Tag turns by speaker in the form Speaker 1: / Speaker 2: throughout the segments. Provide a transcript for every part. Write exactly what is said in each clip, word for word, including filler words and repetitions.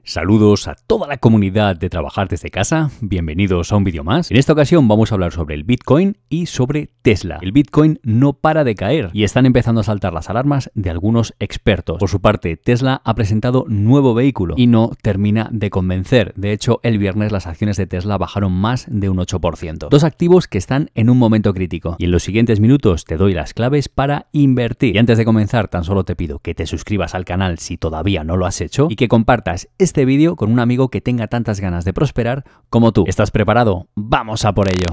Speaker 1: Saludos a toda la comunidad de Trabajar desde casa, bienvenidos a un vídeo más. En esta ocasión vamos a hablar sobre el Bitcoin y sobre Tesla. El Bitcoin no para de caer y están empezando a saltar las alarmas de algunos expertos. Por su parte, Tesla ha presentado nuevo vehículo y no termina de convencer. De hecho, el viernes las acciones de Tesla bajaron más de un ocho por ciento. Dos activos que están en un momento crítico. Y en los siguientes minutos te doy las claves para invertir. Y antes de comenzar, tan solo te pido que te suscribas al canal si todavía no lo has hecho y que compartas este este vídeo con un amigo que tenga tantas ganas de prosperar como tú. ¿Estás preparado? ¡Vamos a por ello!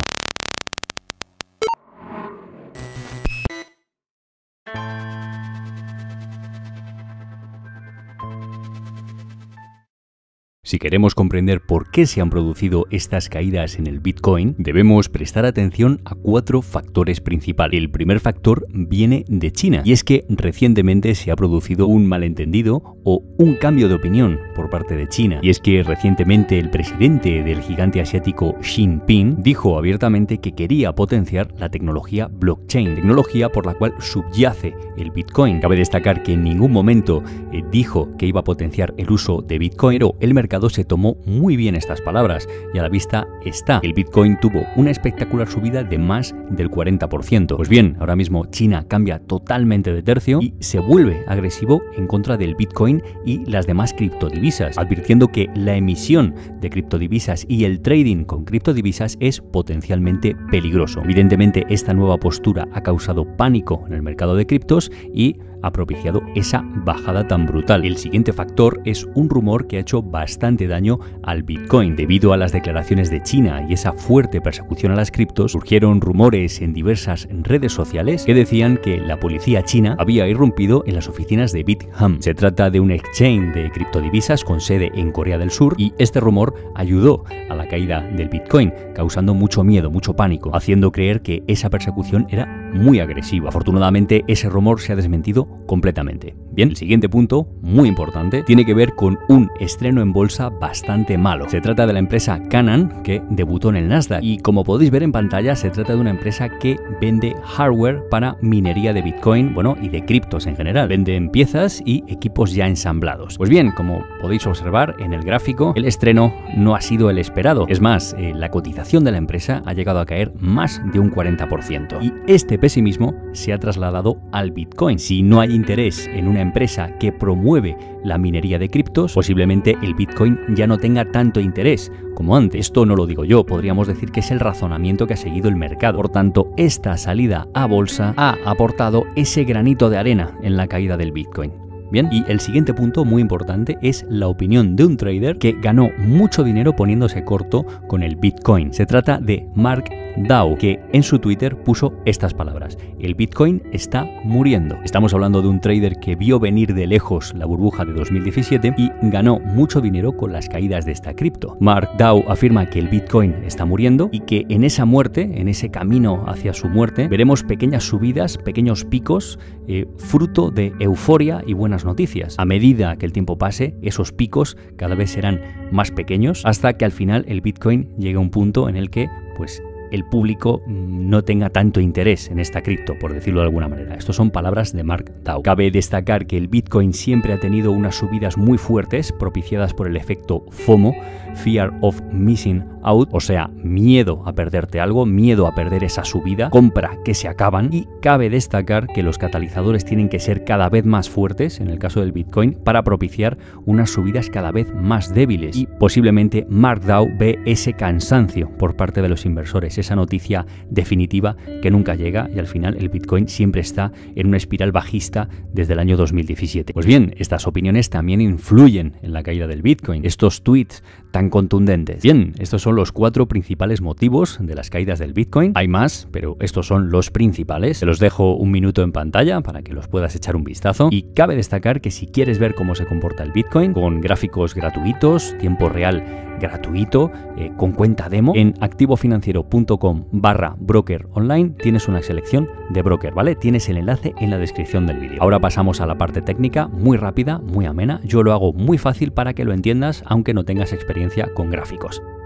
Speaker 1: Si queremos comprender por qué se han producido estas caídas en el Bitcoin, debemos prestar atención a cuatro factores principales. El primer factor viene de China, y es que recientemente se ha producido un malentendido o un cambio de opinión por parte de China. Y es que recientemente el presidente del gigante asiático Xi Jinping dijo abiertamente que quería potenciar la tecnología blockchain, tecnología por la cual subyace el Bitcoin. Cabe destacar que en ningún momento eh, dijo que iba a potenciar el uso de Bitcoin, pero el mercado se tomó muy bien estas palabras y a la vista está. El Bitcoin tuvo una espectacular subida de más del cuarenta por ciento. Pues bien, ahora mismo China cambia totalmente de tercio y se vuelve agresivo en contra del Bitcoin y las demás criptodivisas, advirtiendo que la emisión de criptodivisas y el trading con criptodivisas es potencialmente peligroso. Evidentemente, esta nueva postura ha causado pánico en el mercado de criptos y ha propiciado esa bajada tan brutal. El siguiente factor es un rumor que ha hecho bastante daño al Bitcoin. Debido a las declaraciones de China y esa fuerte persecución a las criptos, surgieron rumores en diversas redes sociales que decían que la policía china había irrumpido en las oficinas de Bithumb. Se trata de un exchange de criptodivisas con sede en Corea del Sur y este rumor ayudó a la caída del Bitcoin, causando mucho miedo, mucho pánico, haciendo creer que esa persecución era muy agresiva. Afortunadamente, ese rumor se ha desmentido completamente. Bien, el siguiente punto, muy importante, tiene que ver con un estreno en bolsa bastante malo. Se trata de la empresa Canaan, que debutó en el Nasdaq, y como podéis ver en pantalla, se trata de una empresa que vende hardware para minería de Bitcoin, bueno, y de criptos en general. Venden piezas y equipos ya ensamblados. Pues bien, como podéis observar en el gráfico, el estreno no ha sido el esperado. Es más, eh, la cotización de la empresa ha llegado a caer más de un cuarenta por ciento. Y este pesimismo se ha trasladado al Bitcoin. Si no hay interés en una empresa que promueve la minería de criptos, posiblemente el Bitcoin ya no tenga tanto interés como antes. Esto no lo digo yo, podríamos decir que es el razonamiento que ha seguido el mercado. Por tanto, esta salida a bolsa ha aportado ese granito de arena en la caída del Bitcoin. Bien, y el siguiente punto muy importante es la opinión de un trader que ganó mucho dinero poniéndose corto con el Bitcoin. Se trata de Mark Dow, que en su Twitter puso estas palabras: el Bitcoin está muriendo. Estamos hablando de un trader que vio venir de lejos la burbuja de dos mil diecisiete y ganó mucho dinero con las caídas de esta cripto. Mark Dow afirma que el Bitcoin está muriendo y que en esa muerte, en ese camino hacia su muerte, veremos pequeñas subidas, pequeños picos, eh, fruto de euforia y buenas noticias. A medida que el tiempo pase, esos picos cada vez serán más pequeños hasta que al final el Bitcoin llegue a un punto en el que, pues, el público no tenga tanto interés en esta cripto, por decirlo de alguna manera. Estas son palabras de Mark Dow. Cabe destacar que el Bitcoin siempre ha tenido unas subidas muy fuertes, propiciadas por el efecto FOMO, Fear of Missing Out, o sea, miedo a perderte algo, miedo a perder esa subida, compra que se acaban, y cabe destacar que los catalizadores tienen que ser cada vez más fuertes, en el caso del Bitcoin, para propiciar unas subidas cada vez más débiles. Y posiblemente Mark Dow ve ese cansancio por parte de los inversores, esa noticia definitiva que nunca llega, y al final el Bitcoin siempre está en una espiral bajista desde el año dos mil diecisiete. Pues bien, estas opiniones también influyen en la caída del Bitcoin, estos tweets tan contundentes. Bien, estos son los cuatro principales motivos de las caídas del Bitcoin. Hay más, pero estos son los principales. Te los dejo un minuto en pantalla para que los puedas echar un vistazo. Y cabe destacar que si quieres ver cómo se comporta el Bitcoin, con gráficos gratuitos, tiempo real gratuito, eh, con cuenta demo, en activofinanciero.com barra broker online tienes una selección de broker, ¿vale? Tienes el enlace en la descripción del vídeo. Ahora pasamos a la parte técnica, muy rápida, muy amena. Yo lo hago muy fácil para que lo entiendas, aunque no tengas experiencia con gráficos.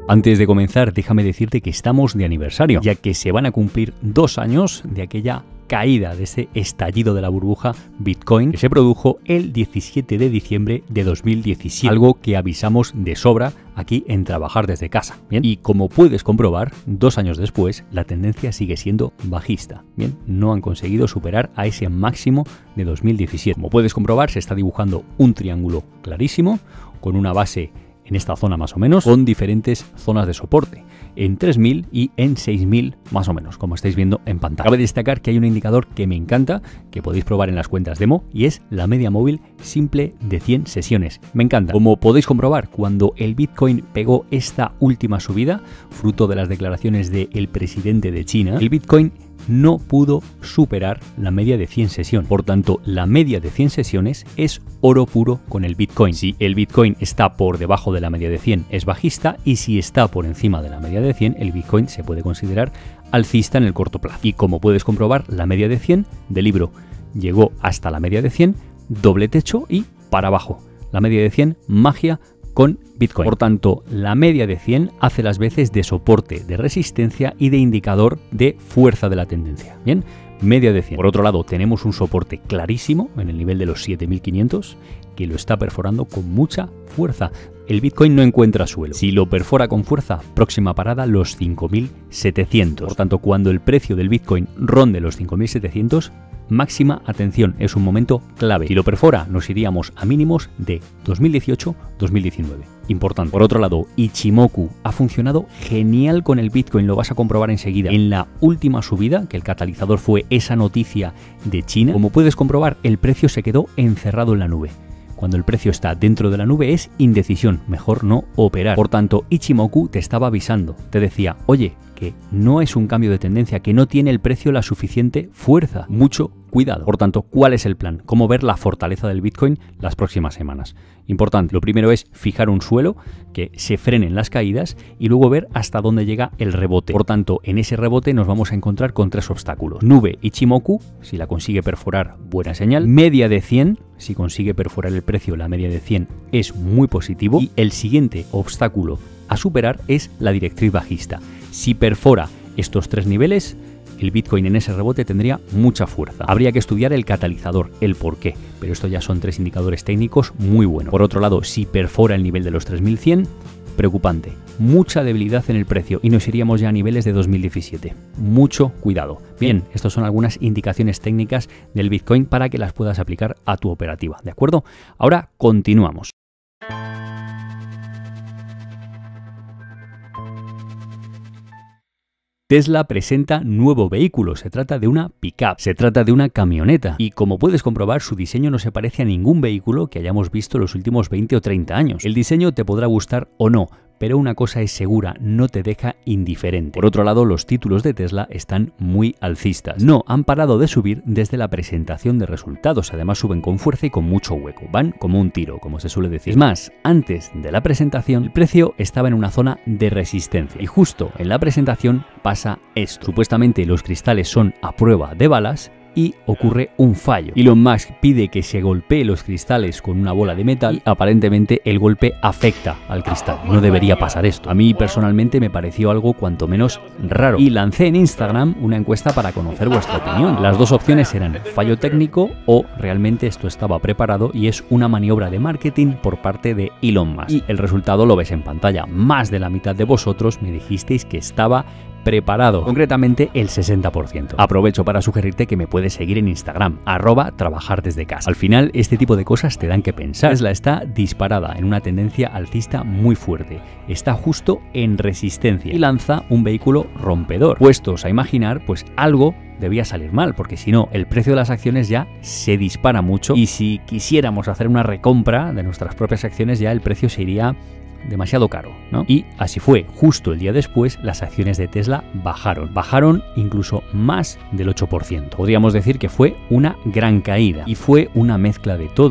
Speaker 1: Antes de comenzar, déjame decirte que estamos de aniversario, ya que se van a cumplir dos años de aquella caída, de ese estallido de la burbuja Bitcoin que se produjo el diecisiete de diciembre de dos mil diecisiete, algo que avisamos de sobra aquí en Trabajar desde casa. Bien, y como puedes comprobar, dos años después la tendencia sigue siendo bajista. Bien, no han conseguido superar a ese máximo de dos mil diecisiete. Como puedes comprobar, se está dibujando un triángulo clarísimo con una base en esta zona más o menos, con diferentes zonas de soporte, en tres mil y en seis mil más o menos, como estáis viendo en pantalla. Cabe destacar que hay un indicador que me encanta, que podéis probar en las cuentas demo, y es la media móvil simple de cien sesiones. Me encanta. Como podéis comprobar, cuando el Bitcoin pegó esta última subida, fruto de las declaraciones del presidente de China, el Bitcoin no pudo superar la media de cien sesiones. Por tanto, la media de cien sesiones es oro puro con el Bitcoin. Si el Bitcoin está por debajo de la media de cien, es bajista, y si está por encima de la media de cien, el Bitcoin se puede considerar alcista en el corto plazo. Y como puedes comprobar, la media de cien del libro llegó hasta la media de cien, doble techo y para abajo. La media de cien, magia con Bitcoin. Por tanto, la media de cien hace las veces de soporte, de resistencia y de indicador de fuerza de la tendencia. Bien, media de cien. Por otro lado, tenemos un soporte clarísimo en el nivel de los siete mil quinientos que lo está perforando con mucha fuerza. El Bitcoin no encuentra suelo. Si lo perfora con fuerza, próxima parada los cinco mil setecientos. Por tanto, cuando el precio del Bitcoin ronde los cinco mil setecientos, máxima atención, es un momento clave. Si lo perfora, nos iríamos a mínimos de dos mil dieciocho dos mil diecinueve. Importante. Por otro lado, Ichimoku ha funcionado genial con el Bitcoin, lo vas a comprobar enseguida. En la última subida, que el catalizador fue esa noticia de China, como puedes comprobar, el precio se quedó encerrado en la nube. Cuando el precio está dentro de la nube es indecisión, mejor no operar. Por tanto, Ichimoku te estaba avisando, te decía, oye, que no es un cambio de tendencia, que no tiene el precio la suficiente fuerza. Mucho cuidado. Por tanto, ¿cuál es el plan? ¿Cómo ver la fortaleza del Bitcoin las próximas semanas? Importante, lo primero es fijar un suelo, que se frenen las caídas y luego ver hasta dónde llega el rebote. Por tanto, en ese rebote nos vamos a encontrar con tres obstáculos. Nube Ichimoku, si la consigue perforar, buena señal. Media de cien, si consigue perforar el precio, la media de cien es muy positivo. Y el siguiente obstáculo a superar es la directriz bajista. Si perfora estos tres niveles, el Bitcoin en ese rebote tendría mucha fuerza. Habría que estudiar el catalizador, el por qué, pero esto ya son tres indicadores técnicos muy buenos. Por otro lado, si perfora el nivel de los tres mil cien, preocupante. Mucha debilidad en el precio y nos iríamos ya a niveles de dos mil diecisiete. Mucho cuidado. Bien, estas son algunas indicaciones técnicas del Bitcoin para que las puedas aplicar a tu operativa, ¿de acuerdo? Ahora continuamos. Tesla presenta nuevo vehículo, se trata de una pickup, se trata de una camioneta y como puedes comprobar su diseño no se parece a ningún vehículo que hayamos visto en los últimos veinte o treinta años. El diseño te podrá gustar o no, pero una cosa es segura, no te deja indiferente. Por otro lado, los títulos de Tesla están muy alcistas. No han parado de subir desde la presentación de resultados, además suben con fuerza y con mucho hueco, van como un tiro, como se suele decir. Es más, antes de la presentación, el precio estaba en una zona de resistencia y justo en la presentación pasa esto. Supuestamente los cristales son a prueba de balas y ocurre un fallo. Elon Musk pide que se golpee los cristales con una bola de metal y aparentemente el golpe afecta al cristal. No debería pasar esto. A mí personalmente me pareció algo cuanto menos raro y lancé en Instagram una encuesta para conocer vuestra opinión. Las dos opciones eran fallo técnico o realmente esto estaba preparado y es una maniobra de marketing por parte de Elon Musk. Y el resultado lo ves en pantalla. Más de la mitad de vosotros me dijisteis que estaba preparado, concretamente el sesenta por ciento. Aprovecho para sugerirte que me puedes seguir en Instagram, arroba trabajar desde casa. Al final, este tipo de cosas te dan que pensar. Tesla está disparada en una tendencia alcista muy fuerte, está justo en resistencia y lanza un vehículo rompedor. Puestos a imaginar, pues algo debía salir mal, porque si no, el precio de las acciones ya se dispara mucho y si quisiéramos hacer una recompra de nuestras propias acciones ya el precio se iría demasiado caro, ¿no? Y así fue. Justo el día después, las acciones de Tesla bajaron. Bajaron incluso más del ocho por ciento. Podríamos decir que fue una gran caída y fue una mezcla de todo.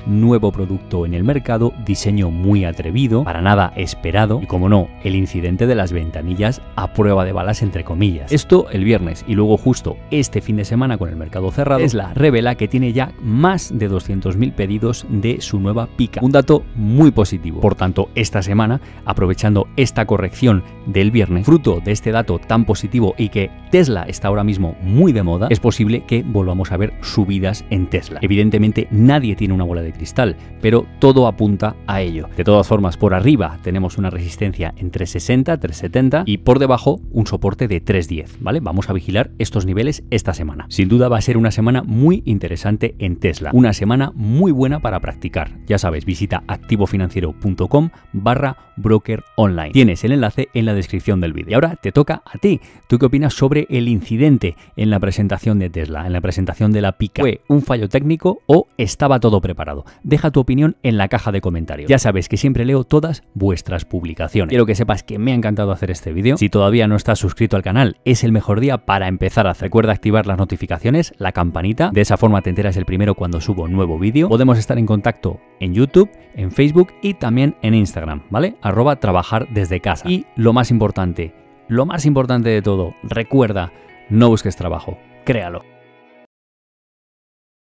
Speaker 1: nuevo producto en el mercado, diseño muy atrevido, para nada esperado y, como no, el incidente de las ventanillas a prueba de balas entre comillas. Esto el viernes, y luego justo este fin de semana con el mercado cerrado, Tesla revela que tiene ya más de doscientos mil pedidos de su nueva Pica. Un dato muy positivo. Por tanto, esta semana, aprovechando esta corrección del viernes, fruto de este dato tan positivo y que Tesla está ahora mismo muy de moda, es posible que volvamos a ver subidas en Tesla. Evidentemente nadie tiene una bola de cristal, pero todo apunta a ello. De todas formas, por arriba tenemos una resistencia en tres sesenta, tres setenta y por debajo un soporte de tres diez, ¿vale? Vamos a vigilar estos niveles esta semana. Sin duda va a ser una semana muy interesante en Tesla, una semana muy buena para practicar. Ya sabes, visita activofinanciero.com barra broker online. Tienes el enlace en la descripción del vídeo. Y ahora te toca a ti. ¿Tú qué opinas sobre el incidente en la presentación de Tesla, en la presentación de la Pica? ¿Fue un fallo técnico o estaba todo preparado? Deja tu opinión en la caja de comentarios. Ya sabes que siempre leo todas vuestras publicaciones. Quiero que sepas que me ha encantado hacer este vídeo. Si todavía no estás suscrito al canal, es el mejor día para empezar a hacer. Recuerda activar las notificaciones, la campanita. De esa forma te enteras el primero cuando subo un nuevo vídeo. Podemos estar en contacto en YouTube, en Facebook y también en Instagram, ¿vale? Arroba trabajar desde casa. Y lo más importante, lo más importante de todo, recuerda, no busques trabajo, créalo.